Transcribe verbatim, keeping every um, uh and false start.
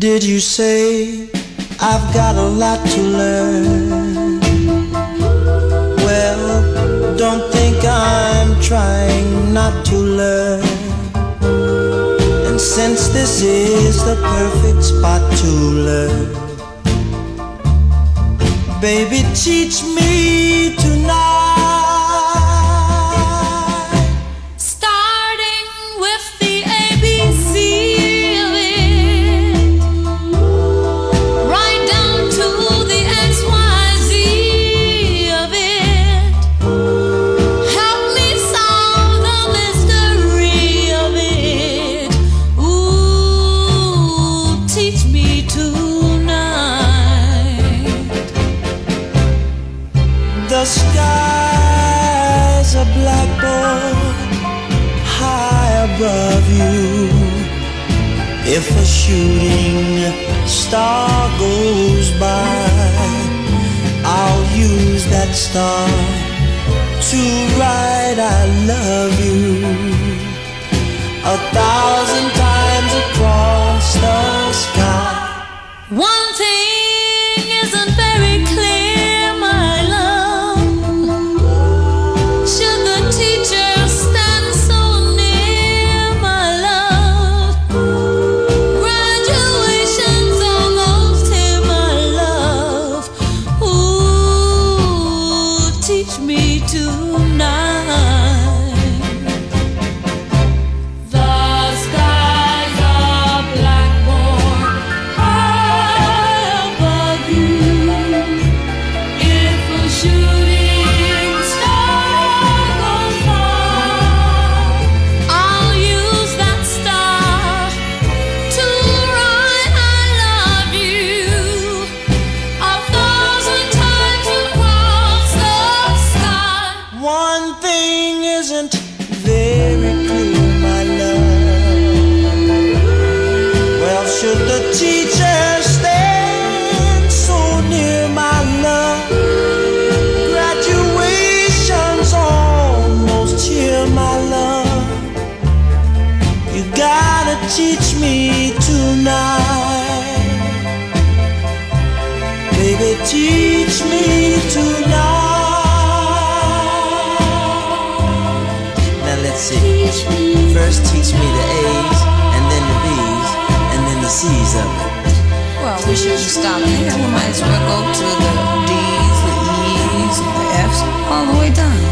Did you say I've got a lot to learn? Well, don't think I'm trying not to learn. And since this is the perfect spot to learn, baby, teach me tonight. The sky's a blackboard high above you. If a shooting star goes by, I'll use that star to write I love you a thousand times across the sky. One thing isn't very clear, my love. Should the teacher stand so near, my love? Graduation's almost here, my love. Ooh, teach me tonight. One thing isn't very clear, my love. Well, should the teacher stand so near, my love? Graduation's almost here, my love. You gotta teach me tonight. Baby, teach me tonight. Let's see. First teach me the A's, and then the B's, and then the C's of it. Well, we shouldn't stop there. We might as well go to the D's, the E's, the F's, all the way down.